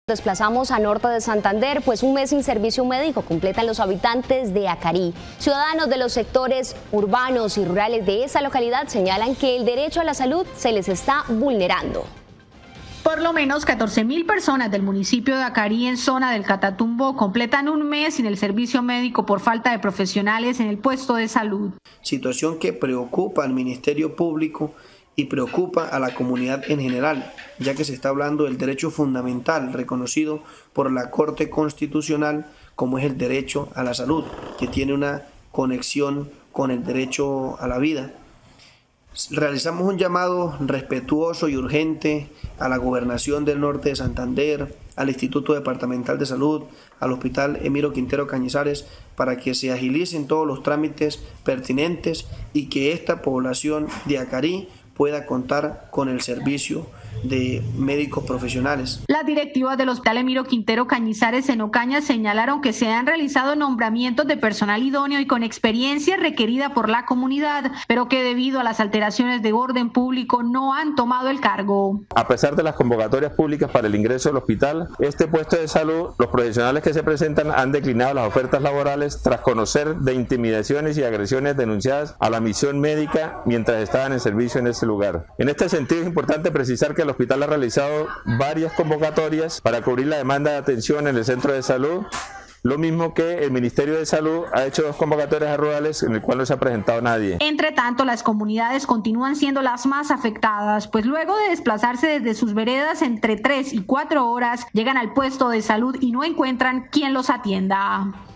Desplazamos a norte de Santander, pues un mes sin servicio médico completan los habitantes de Acarí. Ciudadanos de los sectores urbanos y rurales de esa localidad señalan que el derecho a la salud se les está vulnerando. Por lo menos 14.000 personas del municipio de Acarí, en zona del Catatumbo, completan un mes sin el servicio médico por falta de profesionales en el puesto de salud. Situación que preocupa al Ministerio Público y preocupa a la comunidad en general, ya que se está hablando del derecho fundamental reconocido por la Corte Constitucional, como es el derecho a la salud, que tiene una conexión con el derecho a la vida. Realizamos un llamado respetuoso y urgente a la Gobernación del Norte de Santander, al Instituto Departamental de Salud, al Hospital Emiro Quintero Cañizares, para que se agilicen todos los trámites pertinentes y que esta población de Acarí pueda contar con el servicio de médicos profesionales. Las directivas del Hospital Emiro Quintero Cañizares en Ocaña señalaron que se han realizado nombramientos de personal idóneo y con experiencia requerida por la comunidad, pero que debido a las alteraciones de orden público no han tomado el cargo. A pesar de las convocatorias públicas para el ingreso al hospital, este puesto de salud, los profesionales que se presentan han declinado las ofertas laborales tras conocer de intimidaciones y agresiones denunciadas a la misión médica mientras estaban en servicio en ese lugar. En este sentido es importante precisar que el hospital ha realizado varias convocatorias para cubrir la demanda de atención en el centro de salud, lo mismo que el Ministerio de Salud ha hecho 2 convocatorias a rurales en el cual no se ha presentado nadie. Entre tanto, las comunidades continúan siendo las más afectadas, pues luego de desplazarse desde sus veredas entre 3 y 4 horas, llegan al puesto de salud y no encuentran quien los atienda.